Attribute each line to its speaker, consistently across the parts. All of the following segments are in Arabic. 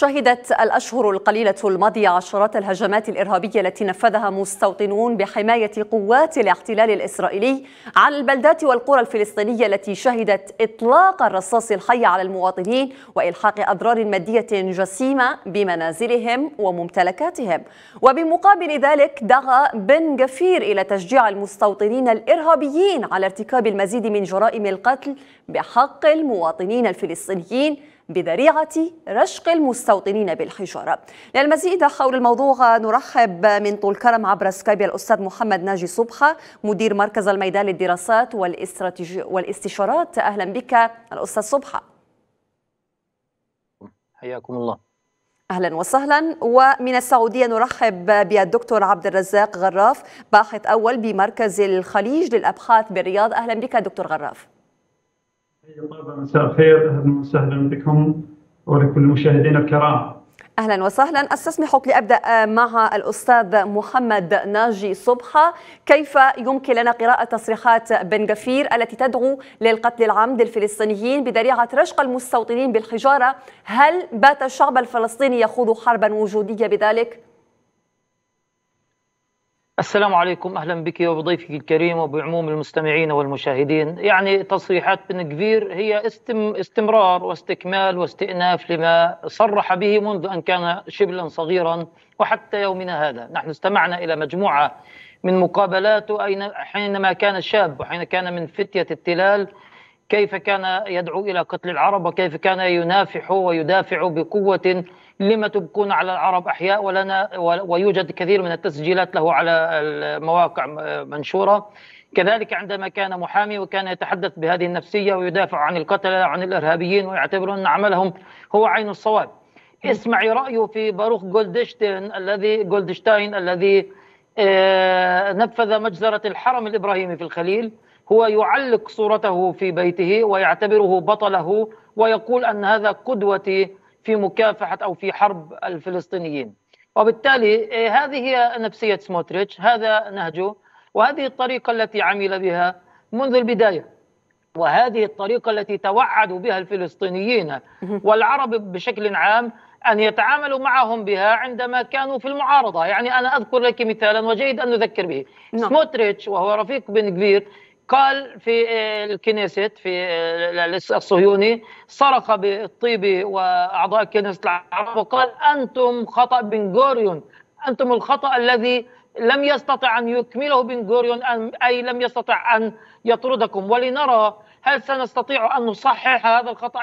Speaker 1: شهدت الأشهر القليلة الماضية عشرات الهجمات الإرهابية التي نفذها مستوطنون بحماية قوات الاحتلال الإسرائيلي على البلدات والقرى الفلسطينية التي شهدت إطلاق الرصاص الحي على المواطنين وإلحاق أضرار مادية جسيمة بمنازلهم وممتلكاتهم. وبمقابل ذلك دعا بن غفير إلى تشجيع المستوطنين الإرهابيين على ارتكاب المزيد من جرائم القتل بحق المواطنين الفلسطينيين بذريعة رشق المستوطنين بالحجارة. للمزيد حول الموضوع نرحب من طول كرم عبر سكايب الأستاذ محمد ناجي صبحة مدير مركز الميدان للدراسات والاستشارات. أهلا بك الأستاذ صبحة.
Speaker 2: حياكم الله.
Speaker 1: أهلا وسهلا. ومن السعودية نرحب بالدكتور عبد الرزاق غراف باحث أول بمركز الخليج للأبحاث بالرياض. أهلا بك دكتور غراف.
Speaker 3: مساء الخير، اهلا وسهلا بكم ولكل المشاهدين الكرام.
Speaker 1: اهلا وسهلا. استسمحك لابدا مع الاستاذ محمد ناجي صبحه، كيف يمكن لنا قراءه تصريحات بن غفير التي تدعو للقتل العمد الفلسطينيين بذريعه رشق المستوطنين بالحجاره؟ هل بات الشعب الفلسطيني يخوض حربا وجوديه بذلك؟
Speaker 2: السلام عليكم، أهلا بك وبضيفك الكريم وبعموم المستمعين والمشاهدين. يعني تصريحات بن غفير هي استمرار واستكمال واستئناف لما صرح به منذ أن كان شبلا صغيرا وحتى يومنا هذا. نحن استمعنا إلى مجموعة من مقابلاته حينما كان شاب وحين كان من فتية التلال، كيف كان يدعو إلى قتل العرب وكيف كان ينافح ويدافع بقوة لما تبقون على العرب أحياء ولنا، ويوجد كثير من التسجيلات له على المواقع منشورة. كذلك عندما كان محامي وكان يتحدث بهذه النفسية ويدافع عن القتلة عن الإرهابيين ويعتبر أن عملهم هو عين الصواب. اسمعي رأيه في باروخ جولدشتاين الذي نفذ مجزرة الحرم الإبراهيمي في الخليل. هو يعلق صورته في بيته ويعتبره بطله ويقول أن هذا قدوتي في مكافحة أو في حرب الفلسطينيين. وبالتالي هذه هي نفسية سموتريتش، هذا نهجه وهذه الطريقة التي عمل بها منذ البداية، وهذه الطريقة التي توعدوا بها الفلسطينيين والعرب بشكل عام أن يتعاملوا معهم بها عندما كانوا في المعارضة. يعني أنا أذكر لك مثالا وجيد أن نذكر به. سموتريتش وهو رفيق بن غفير قال في الكنيست في الصهيوني، صرخ بالطيب وأعضاء كنيسة العرب وقال: أنتم خطأ بن غوريون، أنتم الخطأ الذي لم يستطع أن يكمله بن غوريون، أي لم يستطع أن يطردكم، ولنرى هل سنستطيع أن نصحح هذا الخطأ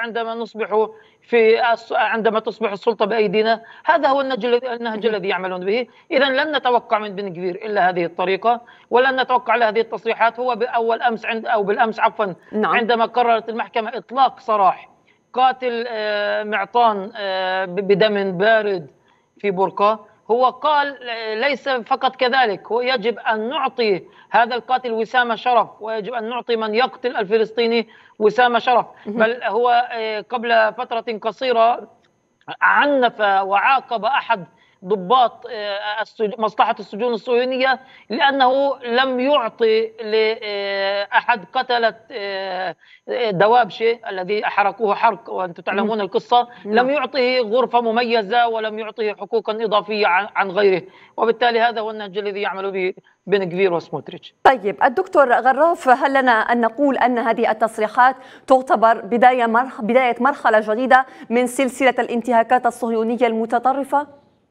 Speaker 2: عندما تصبح السلطة بأيدينا. هذا هو النهج الذي يعملون به. إذا لن نتوقع من بن غفير إلا هذه الطريقة، ولن نتوقع له هذه التصريحات. هو بالأمس عندما قررت المحكمة إطلاق سراح قاتل معطان بدم بارد في برقة، هو قال ليس فقط كذلك، هو يجب أن نعطي هذا القاتل وسام شرف، ويجب أن نعطي من يقتل الفلسطيني وسام شرف. بل هو قبل فترة قصيرة عنف وعاقب أحد ضباط مصلحة السجون الصهيونية لأنه لم يعطي لأحد قتلة دوابشة الذي حرقوه حرق، وأنتم تعلمون القصة، لم يعطيه غرفة مميزة ولم يعطيه حقوقا إضافية عن غيره. وبالتالي هذا هو النهج الذي يعمل به بن غفير وسموتريتش.
Speaker 1: طيب الدكتور غراف، هل لنا أن نقول أن هذه التصريحات تعتبر بداية مرحلة جديدة من سلسلة الانتهاكات الصهيونية المتطرفة؟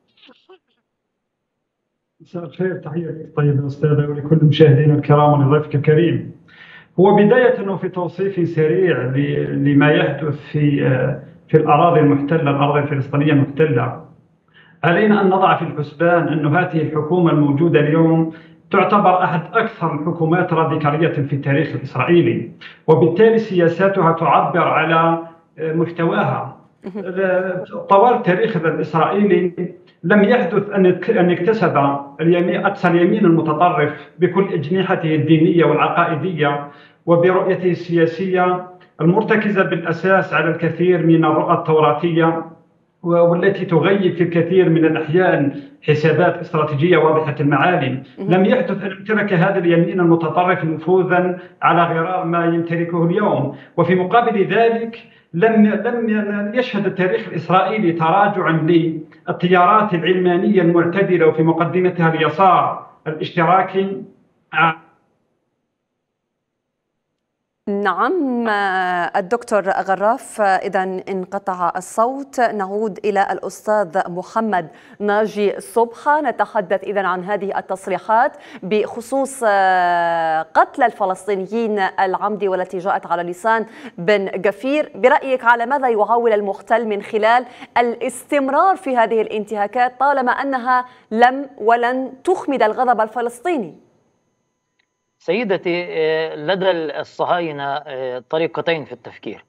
Speaker 3: مساء الخير، تحية لك طيب أستاذة ولكل المشاهدين الكرام ولضيفك الكريم. هو بداية في توصيف سريع لما يحدث في الأراضي المحتلة، الأراضي الفلسطينية المحتلة، علينا أن نضع في الحسبان أن هذه الحكومة الموجودة اليوم تعتبر أحد أكثر الحكومات راديكالية في التاريخ الإسرائيلي، وبالتالي سياساتها تعبر على محتواها. طوال التاريخ الإسرائيلي لم يحدث أن اكتسب أقصى اليمين المتطرف بكل أجنحته الدينية والعقائدية وبرؤيته السياسية المرتكزة بالأساس على الكثير من الرؤى التوراتية والتي تغيب في الكثير من الأحيان حسابات استراتيجية واضحة المعالم. لم يحدث أن امتلك هذا اليمين المتطرف نفوذا على غرار ما يمتلكه اليوم، وفي مقابل ذلك لم يشهد التاريخ الإسرائيلي تراجعا للتيارات العلمانية المعتدلة وفي مقدمتها اليسار الاشتراكي.
Speaker 1: نعم الدكتور غراف، إذا انقطع الصوت. نعود إلى الأستاذ محمد ناجي صبحة، نتحدث إذا عن هذه التصريحات بخصوص قتل الفلسطينيين العمدي والتي جاءت على لسان بن غفير. برأيك على ماذا يعول المحتل من خلال الاستمرار في هذه الانتهاكات طالما أنها لم ولن تخمد الغضب الفلسطيني؟
Speaker 2: سيدتي، لدى الصهاينة طريقتين في التفكير،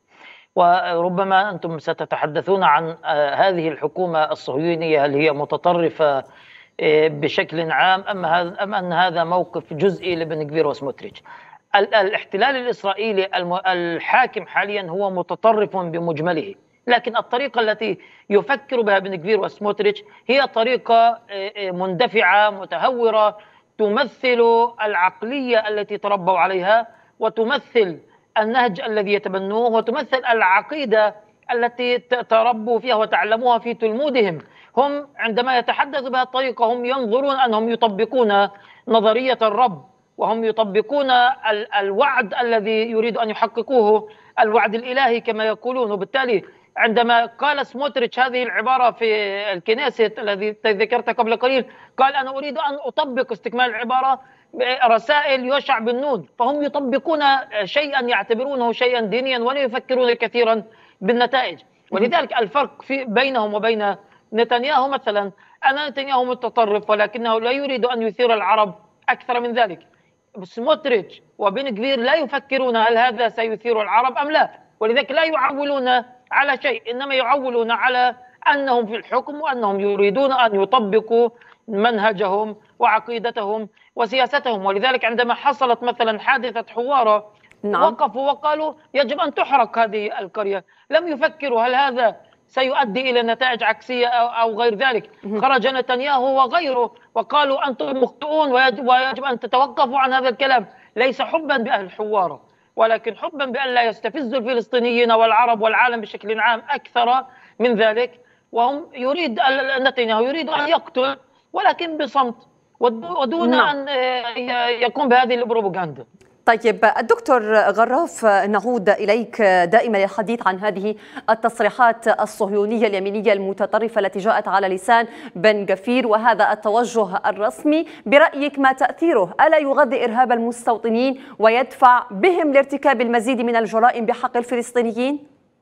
Speaker 2: وربما أنتم ستتحدثون عن هذه الحكومة الصهيونية هل هي متطرفة بشكل عام أم أن هذا موقف جزئي لبن غفير وسموتريتش. الاحتلال الإسرائيلي الحاكم حاليا هو متطرف بمجمله، لكن الطريقة التي يفكر بها بن غفير وسموتريتش هي طريقة مندفعة متهورة، تمثل العقلية التي تربوا عليها، وتمثل النهج الذي يتبنوه، وتمثل العقيدة التي تربوا فيها وتعلموها في تلمودهم. هم عندما يتحدثوا بهذه الطريقة هم ينظرون أنهم يطبقون نظرية الرب، وهم يطبقون الوعد الذي يريد أن يحققوه، الوعد الإلهي كما يقولون. وبالتالي عندما قال سموتريتش هذه العبارة في الكنيست الذي ذكرت قبل قليل، قال أنا أريد أن أطبق، استكمال العبارة، رسائل يوشع بن نون. فهم يطبقون شيئا يعتبرونه شيئا دينيا ولا يفكرون كثيرا بالنتائج. ولذلك الفرق بينهم وبين نتنياهو مثلا، أن نتنياهو متطرف ولكنه لا يريد أن يثير العرب أكثر من ذلك. سموتريتش وبن غفير لا يفكرون هل هذا سيثير العرب أم لا، ولذلك لا يعولون على شيء، إنما يعولون على أنهم في الحكم وأنهم يريدون أن يطبقوا منهجهم وعقيدتهم وسياستهم. ولذلك عندما حصلت مثلا حادثة حوارة، نعم، وقفوا وقالوا يجب أن تحرق هذه القرية. لم يفكروا هل هذا سيؤدي إلى نتائج عكسية أو غير ذلك. خرج نتنياهو وغيره وقالوا أنتم مخطئون ويجب أن تتوقفوا عن هذا الكلام، ليس حبا بأهل حوارة ولكن حبا بأن لا يستفزوا الفلسطينيين والعرب والعالم بشكل عام أكثر من ذلك. وهم نتنياهو يريد أن يقتل ولكن بصمت ودون أن يقوم بهذه البروباغندا.
Speaker 1: طيب الدكتور غراف، نعود إليك دائما للحديث عن هذه التصريحات الصهيونية اليمينية المتطرفة التي جاءت على لسان بن غفير وهذا التوجه الرسمي. برأيك ما تأثيره؟ ألا يغذي إرهاب المستوطنين ويدفع بهم لارتكاب المزيد من الجرائم بحق الفلسطينيين؟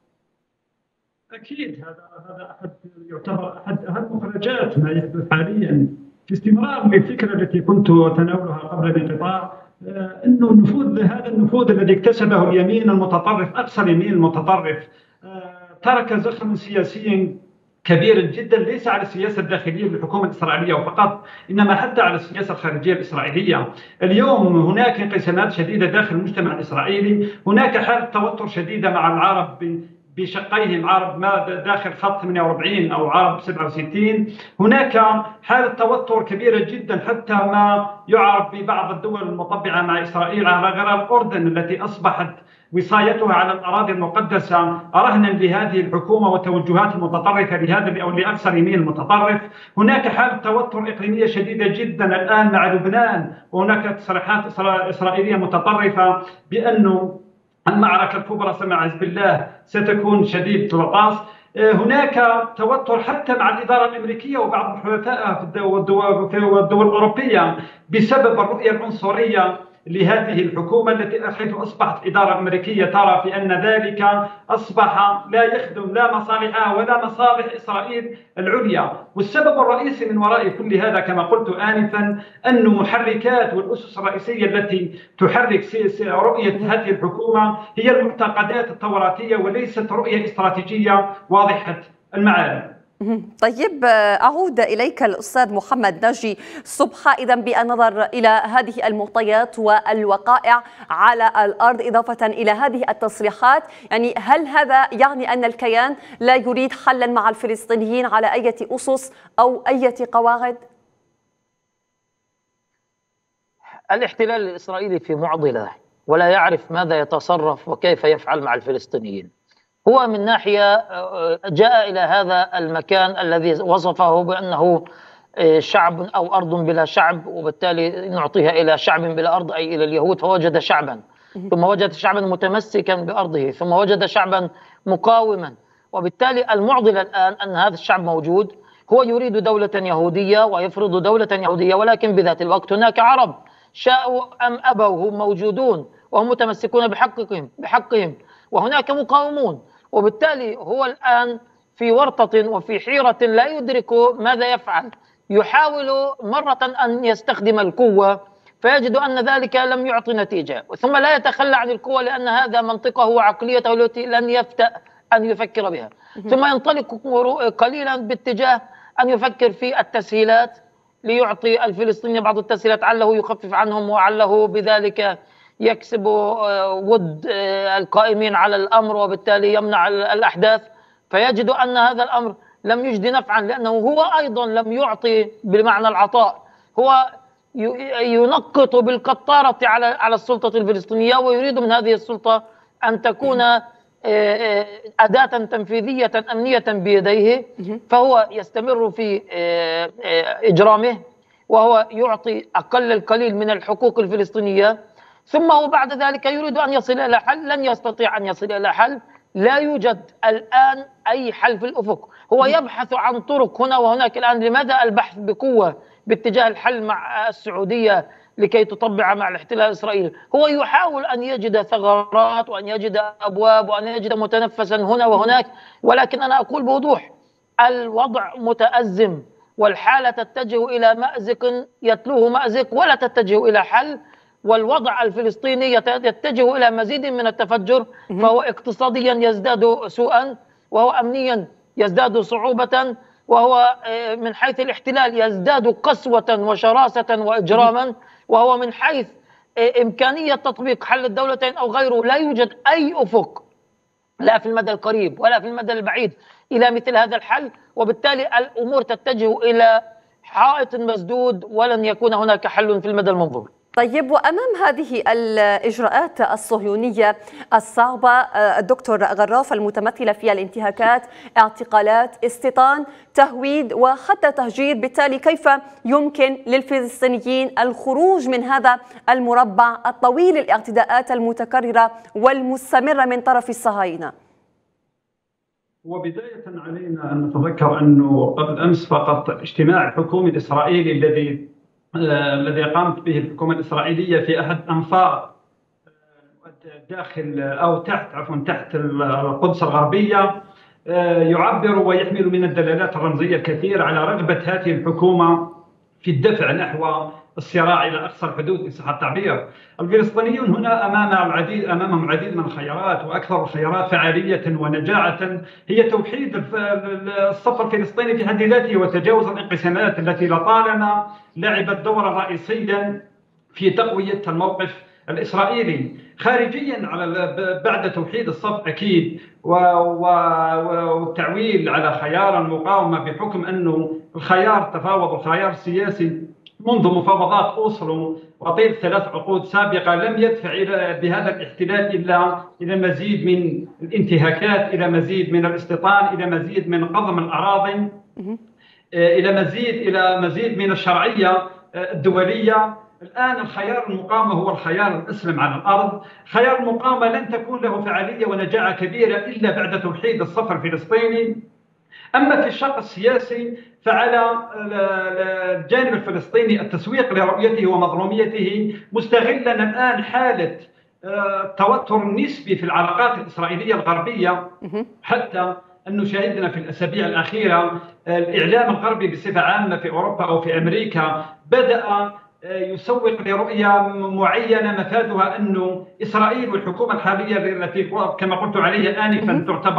Speaker 3: أكيد هذا يعتبر أحد أهم مخرجات ما يحدث حاليا، في استمرار للفكرة التي كنت أتناولها قبل الانقطاع، أنه هذا النفوذ الذي اكتسبه اليمين المتطرف، أقصى اليمين المتطرف، ترك زخما سياسيا كبيرا جدا، ليس على السياسة الداخلية للحكومة الإسرائيلية فقط، إنما حتى على السياسة الخارجية الإسرائيلية. اليوم هناك انقسامات شديدة داخل المجتمع الإسرائيلي، هناك حالة توتر شديدة مع العرب بشقيهم، عرب ما داخل خط 48 أو عرب 67. هناك حالة توتر كبيرة جدا حتى ما يعرف ببعض الدول المطبعة مع إسرائيل على غرار الأردن التي أصبحت وصايتها على الأراضي المقدسة رهنا لهذه الحكومة وتوجهات المتطرفة لهذا أو لأقصى اليمين المتطرف. هناك حالة توتر إقليمية شديدة جدا الآن مع لبنان، وهناك تصريحات إسرائيلية متطرفة بأنه المعركة الكبرى مع حزب الله ستكون شديدة الوطاس. هناك توتر حتى مع الإدارة الأمريكية وبعض حلفائها في الدول الأوروبية بسبب الرؤية العنصرية لهذه الحكومة التي حيث أصبحت الإدارة الأمريكية ترى في أن ذلك أصبح لا يخدم لا مصالحها ولا مصالح إسرائيل العليا. والسبب الرئيسي من وراء كل هذا كما قلت آنفا أن محركات والأسس الرئيسية التي تحرك رؤية هذه الحكومة هي المعتقدات التوراتية وليست رؤية استراتيجية واضحة المعالم.
Speaker 1: طيب، أعود إليك الأستاذ محمد ناجي صبحة. إذا بالنظر إلى هذه المعطيات والوقائع على الأرض إضافة إلى هذه التصريحات، يعني هل هذا يعني أن الكيان لا يريد حلا مع الفلسطينيين على أي أسس أو أي قواعد؟
Speaker 2: الاحتلال الإسرائيلي في معضلة ولا يعرف ماذا يتصرف وكيف يفعل مع الفلسطينيين. هو من ناحية جاء إلى هذا المكان الذي وصفه بأنه شعب أو أرض بلا شعب، وبالتالي نعطيها إلى شعب بلا أرض، أي إلى اليهود، فوجد شعبا، ثم وجد شعبا متمسكا بأرضه، ثم وجد شعبا مقاوما. وبالتالي المعضلة الآن أن هذا الشعب موجود، هو يريد دولة يهودية ويفرض دولة يهودية، ولكن بذات الوقت هناك عرب شاءوا أم أبوا هم موجودون وهم متمسكون بحقهم، وهناك مقاومون. وبالتالي هو الآن في ورطة وفي حيرة لا يدرك ماذا يفعل. يحاول مرة أن يستخدم القوة فيجد أن ذلك لم يعطي نتيجة، ثم لا يتخلى عن القوة لأن هذا منطقه وعقليته التي لن يفتأ أن يفكر بها، ثم ينطلق قليلا باتجاه أن يفكر في التسهيلات ليعطي الفلسطينيين بعض التسهيلات علّه يخفف عنهم وعلّه بذلك يكسب ود القائمين على الأمر، وبالتالي يمنع الأحداث. فيجد أن هذا الأمر لم يجد نفعا، لأنه هو أيضا لم يعطي بمعنى العطاء، هو ينقط بالقطارة على السلطة الفلسطينية، ويريد من هذه السلطة أن تكون أداة تنفيذية أمنية بيديه. فهو يستمر في إجرامه، وهو يعطي أقل القليل من الحقوق الفلسطينية، ثم هو بعد ذلك يريد أن يصل إلى حل. لن يستطيع أن يصل إلى حل، لا يوجد الآن أي حل في الأفق. هو يبحث عن طرق هنا وهناك. الآن لماذا البحث بقوة باتجاه الحل مع السعودية لكي تطبع مع الاحتلال الإسرائيلي؟ هو يحاول أن يجد ثغرات وأن يجد أبواب وأن يجد متنفسا هنا وهناك، ولكن أنا أقول بوضوح الوضع متأزم، والحالة تتجه إلى مأزق يتلوه مأزق ولا تتجه إلى حل. والوضع الفلسطيني يتجه إلى مزيد من التفجر، فهو اقتصاديا يزداد سوءا، وهو أمنيا يزداد صعوبة، وهو من حيث الاحتلال يزداد قسوة وشراسة وإجراما، وهو من حيث إمكانية تطبيق حل الدولتين أو غيره لا يوجد أي أفق، لا في المدى القريب ولا في المدى البعيد، إلى مثل هذا الحل. وبالتالي الأمور تتجه إلى حائط مسدود ولن يكون هناك حل في المدى المنظور.
Speaker 1: طيب، وأمام هذه الإجراءات الصهيونية الصعبة الدكتور غراف، المتمثلة في الانتهاكات، اعتقالات، استيطان، تهويد وحتى تهجير، بالتالي كيف يمكن للفلسطينيين الخروج من هذا المربع الطويل الاعتداءات المتكررة والمستمرة من طرف الصهاينة؟
Speaker 3: وبداية علينا أن نتذكر أنه قبل أمس فقط اجتماع الحكومي الإسرائيلي الذي قامت به الحكومة الإسرائيلية في أحد أنفاق داخل أو تحت القدس الغربية يعبر ويحمل من الدلالات الرمزية الكثير على رغبة هذه الحكومة في الدفع نحو الصراع إلى أقصى الحدود إن صح التعبير. الفلسطينيون هنا أمامهم العديد من الخيارات، وأكثر الخيارات فعالية ونجاعة هي توحيد الصف الفلسطيني في حد ذاته وتجاوز الانقسامات التي لطالما لعبت دورا رئيسيا في تقوية الموقف الإسرائيلي خارجيا بعد توحيد الصف أكيد، والتعويل على خيار المقاومة بحكم أنه الخيار تفاوض الخيار السياسي منذ مفاوضات أوسلو وطيل 3 عقود سابقة لم يدفع بهذا الاحتلال إلى مزيد من الانتهاكات، إلى مزيد من الاستيطان، إلى مزيد من قضم الأراضي، إلى مزيد من الشرعية الدولية. الآن الخيار المقاومة هو الخيار الأسلم على الأرض. خيار المقاومة لن تكون له فعالية ونجاعة كبيرة إلا بعد توحيد الصف الفلسطيني. أما في الشق السياسي فعلى الجانب الفلسطيني التسويق لرؤيته ومظلوميته، مستغلا الآن حالة التوتر النسبي في العلاقات الإسرائيلية الغربية، حتى أنه شاهدنا في الأسابيع الأخيرة الإعلام الغربي بصفة عامة في أوروبا أو في أمريكا بدأ يسوق لرؤية معينة مفادها أنه إسرائيل والحكومة الحالية التي كما قلت عليها آنفا تعتبر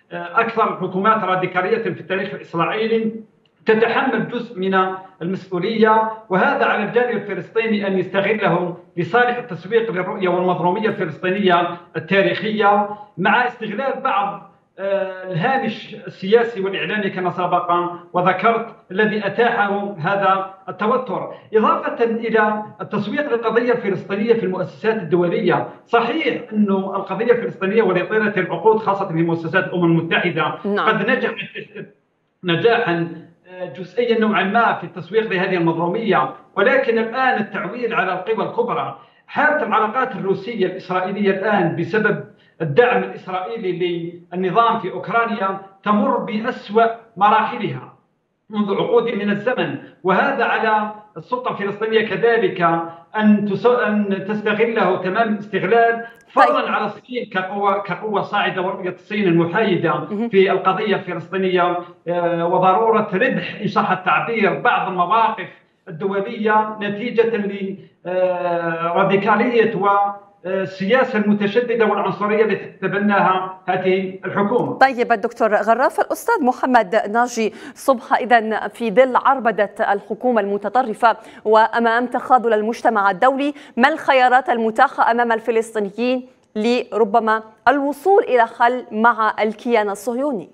Speaker 3: أكثر الحكومات راديكالية في التاريخ الإسرائيلي تتحمل جزء من المسؤولية، وهذا على الجانب الفلسطيني أن يستغله لصالح التسويق للرؤية والمضمومية الفلسطينية التاريخية، مع استغلال بعض الهامش السياسي والإعلامي كما سبق وذكرت الذي أتاحه هذا التوتر، إضافة إلى التسويق للقضية الفلسطينية في المؤسسات الدولية. صحيح أن القضية الفلسطينية ولطيلة العقود خاصة في مؤسسات الأمم المتحدة قد نجحت نجاحا جزئيا نوعا ما في التسويق لهذه المضمومية، ولكن الآن التعويل على القوى الكبرى. حالة العلاقات الروسية الإسرائيلية الآن بسبب الدعم الإسرائيلي للنظام في أوكرانيا تمر بأسوأ مراحلها منذ عقود من الزمن، وهذا على السلطة الفلسطينية كذلك أن تستغله تمام الاستغلال، فضلا على الصين كقوة صاعدة ورؤية الصين المحايدة في القضية الفلسطينية، وضرورة ربح إن صح التعبير بعض المواقف الدولية نتيجة لراديكالية السياسة المتشددة والعنصرية التي تتبناها هذه الحكومة.
Speaker 1: طيب الدكتور غراف، الأستاذ محمد ناجي صبحة، إذن في ظل عربدة الحكومة المتطرفة وأمام تخاذل المجتمع الدولي، ما الخيارات المتاحة أمام الفلسطينيين لربما الوصول إلى حل مع الكيان الصهيوني؟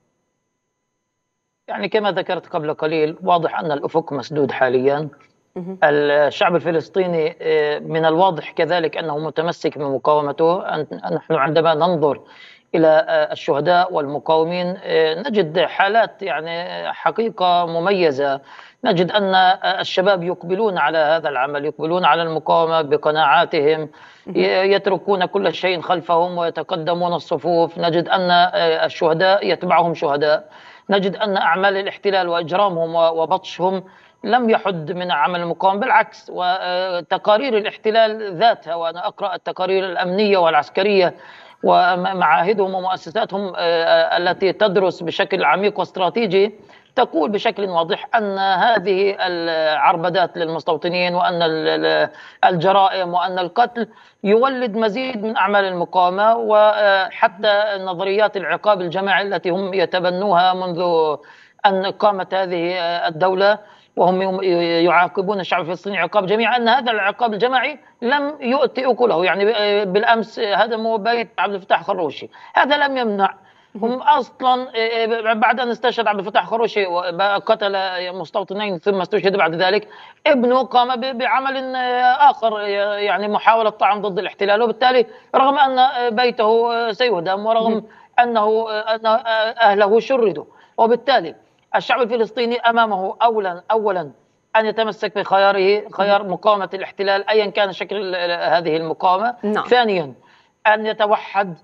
Speaker 2: يعني كما ذكرت قبل قليل، واضح أن الأفق مسدود حاليا. الشعب الفلسطيني من الواضح كذلك أنه متمسك بمقاومته. نحن عندما ننظر إلى الشهداء والمقاومين نجد حالات يعني حقيقة مميزة. نجد أن الشباب يقبلون على هذا العمل، يقبلون على المقاومة بقناعاتهم، يتركون كل شيء خلفهم ويتقدمون الصفوف. نجد أن الشهداء يتبعهم شهداء. نجد أن أعمال الاحتلال وإجرامهم وبطشهم لم يحد من عمل المقاومة، بالعكس. وتقارير الاحتلال ذاتها، وأنا أقرأ التقارير الأمنية والعسكرية ومعاهدهم ومؤسساتهم التي تدرس بشكل عميق واستراتيجي، تقول بشكل واضح أن هذه العربدات للمستوطنين وأن الجرائم وأن القتل يولد مزيد من أعمال المقاومة، وحتى نظريات العقاب الجماعي التي هم يتبنوها منذ أن قامت هذه الدولة، وهم يعاقبون الشعب الفلسطيني عقاب جميعي، أن هذا العقاب الجماعي لم يؤتي أكله. يعني بالأمس هدموا بيت عبد الفتاح خروشي، هذا لم يمنع هم أصلا بعد أن استشهد عبد الفتاح خروشي وقتل مستوطنين ثم استشهد بعد ذلك، ابنه قام بعمل آخر، يعني محاولة طعن ضد الاحتلال. وبالتالي رغم أن بيته سيهدم ورغم أن أهله شردوا، وبالتالي الشعب الفلسطيني أمامه أولا أن يتمسك بخياره، خيار مقاومة الاحتلال أيا كان شكل هذه المقاومة. ثانيا أن يتوحد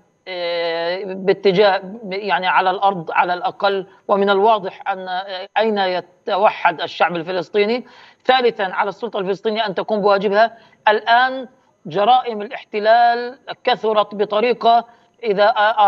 Speaker 2: باتجاه يعني على الأرض على الأقل، ومن الواضح أن أين يتوحد الشعب الفلسطيني. ثالثا على السلطة الفلسطينية أن تقوم بواجبها. الآن جرائم الاحتلال كثرت بطريقة، إذا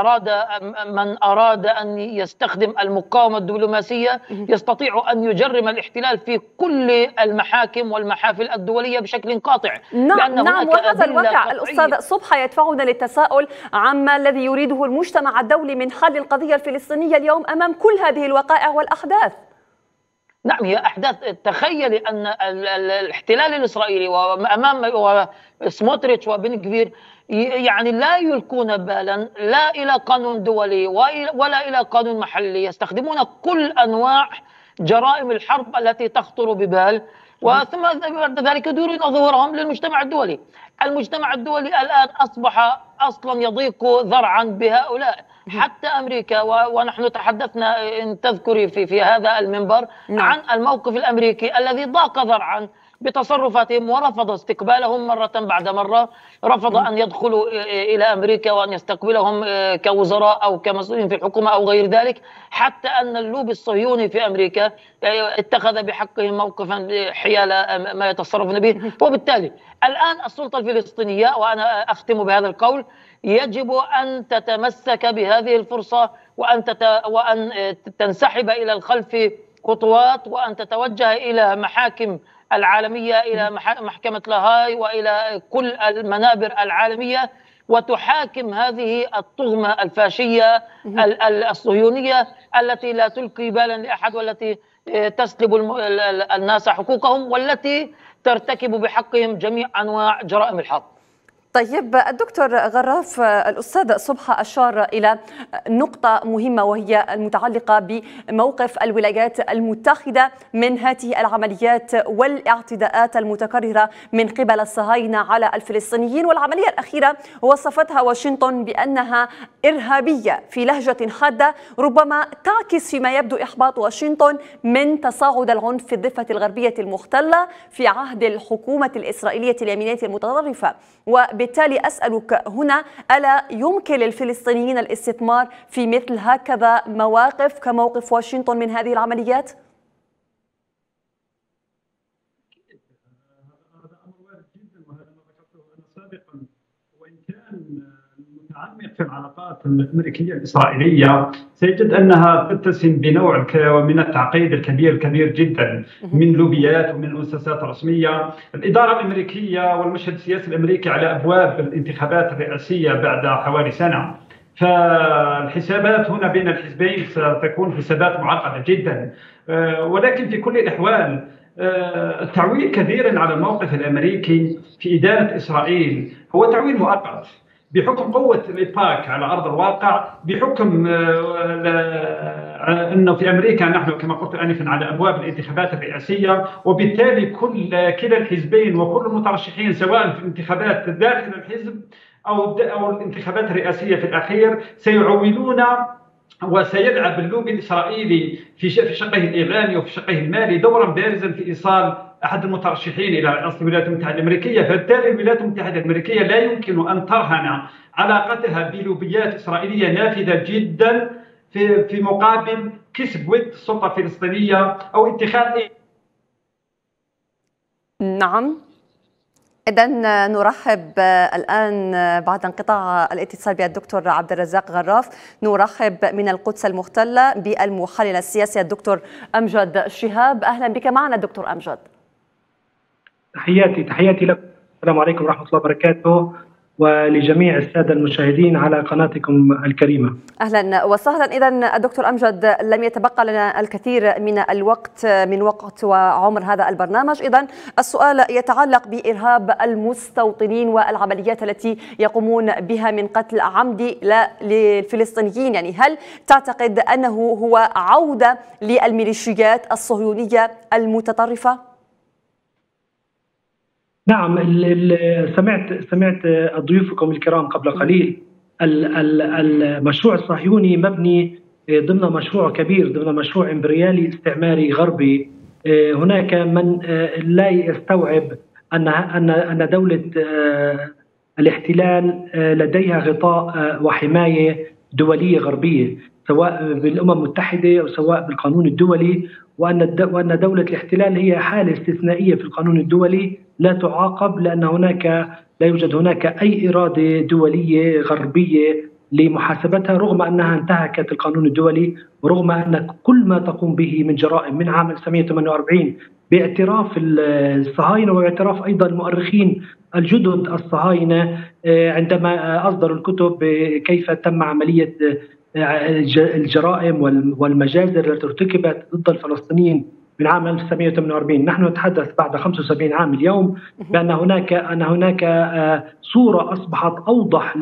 Speaker 2: من أراد أن يستخدم المقاومة الدبلوماسية يستطيع أن يجرم الاحتلال في كل المحاكم والمحافل الدولية بشكل قاطع.
Speaker 1: نعم وهذا الواقع الأستاذ صبحة يدفعنا للتساؤل عما الذي يريده المجتمع الدولي من حل القضية الفلسطينية اليوم أمام كل هذه الوقائع والأحداث.
Speaker 2: نعم، هي أحداث. تخيلي أن الاحتلال الإسرائيلي وأمام سموتريتش وبن غفير يعني لا يلقون بالا لا إلى قانون دولي ولا إلى قانون محلي، يستخدمون كل أنواع جرائم الحرب التي تخطر ببال، وثم بعد ذلك يدورون ظهورهم للمجتمع الدولي. المجتمع الدولي الآن أصبح أصلا يضيق ذرعا بهؤلاء، حتى أمريكا. ونحن تحدثنا إن تذكري في هذا المنبر عن الموقف الأمريكي الذي ضاق ذرعا بتصرفاتهم ورفض استقبالهم مرة بعد مرة، رفض أن يدخلوا إلى أمريكا وأن يستقبلهم كوزراء أو كمسؤولين في الحكومة أو غير ذلك، حتى أن اللوبي الصهيوني في أمريكا اتخذ بحقهم موقفا حيال ما يتصرفون به. وبالتالي الآن السلطة الفلسطينية، وأنا أختم بهذا القول، يجب أن تتمسك بهذه الفرصة وأن تنسحب إلى الخلف خطوات، وأن تتوجه إلى محاكم العالمية، إلى محكمة لاهاي وإلى كل المنابر العالمية، وتحاكم هذه الطغمة الفاشية الصهيونية التي لا تلقي بالا لأحد، والتي تسلب الناس حقوقهم، والتي ترتكب بحقهم جميع أنواع جرائم الحرب.
Speaker 1: طيب الدكتور غراف، الأستاذ صبحة أشار إلى نقطة مهمة وهي المتعلقة بموقف الولايات المتحدة من هذه العمليات والاعتداءات المتكررة من قبل الصهاينة على الفلسطينيين، والعملية الأخيرة وصفتها واشنطن بأنها إرهابية في لهجة حادة ربما تعكس فيما يبدو إحباط واشنطن من تصاعد العنف في الضفة الغربية المحتلة في عهد الحكومة الإسرائيلية اليمينية المتطرفة. وبالتالي أسألك هنا، ألا يمكن للفلسطينيين الاستثمار في مثل هكذا مواقف كموقف واشنطن من هذه العمليات؟
Speaker 3: هذا أمر وارد جدا، وهذا ما ذكرته أنا سابقا. وإن كان متعمق في العلاقات الأمريكية الإسرائيلية سيجد أنها تتسم بنوع من التعقيد الكبير جدا من لوبيات ومن مؤسسات رسمية. الإدارة الأمريكية والمشهد السياسي الأمريكي على أبواب الانتخابات الرئاسية بعد حوالي سنة، فالحسابات هنا بين الحزبين ستكون حسابات معقدة جدا. ولكن في كل الأحوال التعويل كثيرا على الموقف الأمريكي في إدانة إسرائيل هو تعويل مؤقت بحكم قوة الإيباك على أرض الواقع، بحكم أنه في أمريكا نحن كما قلت آنفا على أبواب الانتخابات الرئاسية، وبالتالي كلا الحزبين وكل المترشحين سواء في الانتخابات داخل الحزب أو الانتخابات الرئاسية في الأخير سيعولون، وسيلعب اللوبي الإسرائيلي في شقه الإعلامي وفي شقه المالي دورا بارزا في إيصال أحد المترشحين إلى رئاسة الولايات المتحدة الأمريكية. فبالتالي الولايات المتحدة الأمريكية لا يمكن أن ترهن علاقتها بلوبيات إسرائيلية نافذة جدا في مقابل كسب ود السلطة الفلسطينية أو اتخاذ.
Speaker 1: نعم، إذن نرحب الآن بعد انقطاع الاتصال بالدكتور عبد الرزاق غراف، نرحب من القدس المحتلة بالمحلل السياسي الدكتور أمجد شهاب. أهلا بك معنا دكتور أمجد.
Speaker 4: تحياتي لكم. السلام عليكم ورحمة الله وبركاته، ولجميع السادة المشاهدين على قناتكم الكريمة.
Speaker 1: أهلا وسهلا. إذن الدكتور أمجد، لم يتبقى لنا الكثير من وقت وعمر هذا البرنامج، إذن السؤال يتعلق بإرهاب المستوطنين والعمليات التي يقومون بها من قتل عمدي للفلسطينيين. يعني هل تعتقد أنه هو عودة للميليشيات الصهيونية المتطرفة؟
Speaker 4: نعم، سمعت ضيوفكم الكرام قبل قليل. المشروع الصهيوني مبني ضمن مشروع كبير، ضمن مشروع امبريالي استعماري غربي. هناك من لا يستوعب أن دولة الاحتلال لديها غطاء وحماية دولية غربية، سواء بالأمم المتحدة أو سواء بالقانون الدولي، وأن دولة الاحتلال هي حالة استثنائية في القانون الدولي لا تعاقب، لأن لا يوجد هناك أي إرادة دولية غربية لمحاسبتها، رغم أنها انتهكت القانون الدولي، ورغم أن كل ما تقوم به من جرائم من عام 1948 باعتراف الصهاينة واعتراف أيضا المؤرخين الجدد الصهاينة عندما أصدروا الكتب كيف تم عملية الجرائم والمجازر التي ارتكبت ضد الفلسطينيين من عام 1948. نحن نتحدث بعد 75 عام اليوم بأن هناك صورة أصبحت أوضح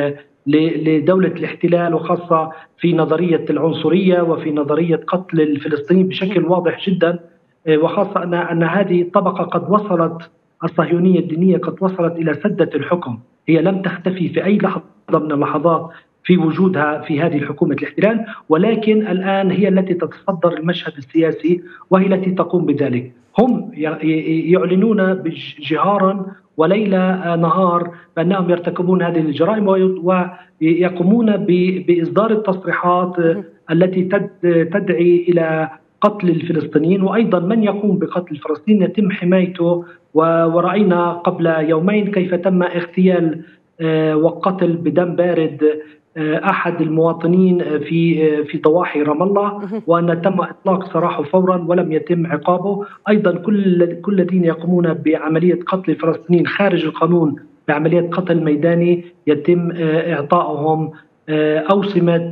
Speaker 4: لدولة الاحتلال، وخاصة في نظرية العنصرية وفي نظرية قتل الفلسطينيين بشكل واضح جدا، وخاصة أن هذه الطبقة قد وصلت، الصهيونية الدينية قد وصلت إلى سدة الحكم. هي لم تختفي في أي لحظة من اللحظات في وجودها في هذه الحكومة الاحتلال، ولكن الآن هي التي تتصدر المشهد السياسي وهي التي تقوم بذلك. هم يعلنون جهارا وليل نهار بأنهم يرتكبون هذه الجرائم، ويقومون بإصدار التصريحات التي تدعي إلى قتل الفلسطينيين، وأيضا من يقوم بقتل الفلسطينيين يتم حمايته. ورأينا قبل يومين كيف تم اغتيال وقتل بدم بارد أحد المواطنين في ضواحي رام الله، وأن تم إطلاق سراحه فورا ولم يتم عقابه. أيضا كل الذين يقومون بعملية قتل الفلسطينيين خارج القانون بعملية قتل ميداني يتم إعطائهم أوسمة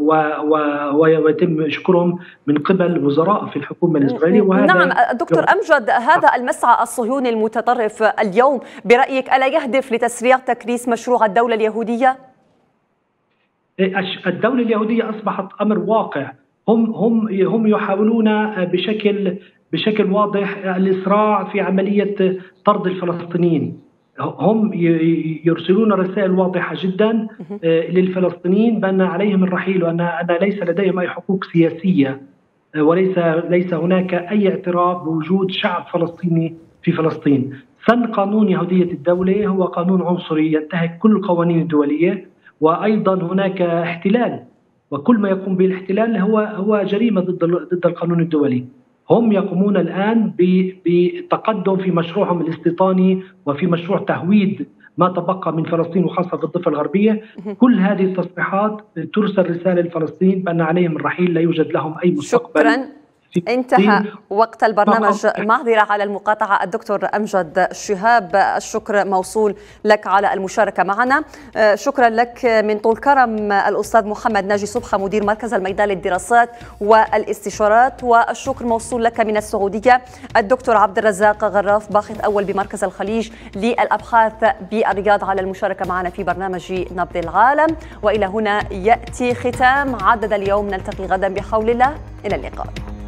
Speaker 4: ويتم شكرهم من قبل وزراء في الحكومة الإسرائيلية.
Speaker 1: نعم دكتور أمجد، هذا المسعى الصهيوني المتطرف اليوم برأيك ألا يهدف لتسريع تكريس مشروع الدولة اليهودية؟
Speaker 4: الدولة اليهودية أصبحت أمر واقع. هم يحاولون بشكل واضح الإسراع في عملية طرد الفلسطينيين. هم يرسلون رسائل واضحة جدا للفلسطينيين بأن عليهم الرحيل، وأن ليس لديهم أي حقوق سياسية، وليس هناك أي اعتراف بوجود شعب فلسطيني في فلسطين. سن قانون يهودية الدولة هو قانون عنصري ينتهك كل القوانين الدولية، وأيضا هناك احتلال، وكل ما يقوم به الاحتلال هو جريمة ضد القانون الدولي. هم يقومون الآن بتقدم في مشروعهم الاستيطاني وفي مشروع تهويد ما تبقى من فلسطين وخاصة في الضفة الغربية. كل هذه التصريحات ترسل رسالة للفلسطينيين بأن عليهم الرحيل، لا يوجد لهم أي مستقبل.
Speaker 1: شكرا، انتهى وقت البرنامج. معذرة على المقاطعة. الدكتور أمجد شهاب، الشكر موصول لك على المشاركة معنا. شكرا لك من طول كرم الأستاذ محمد ناجي صبحة مدير مركز الميدان للدراسات والاستشارات، والشكر موصول لك من السعودية الدكتور عبد الرزاق غراف باحث أول بمركز الخليج للأبحاث بالرياض على المشاركة معنا في برنامج نبض العالم. وإلى هنا يأتي ختام عدد اليوم، نلتقي غدا بحول الله، إلى اللقاء.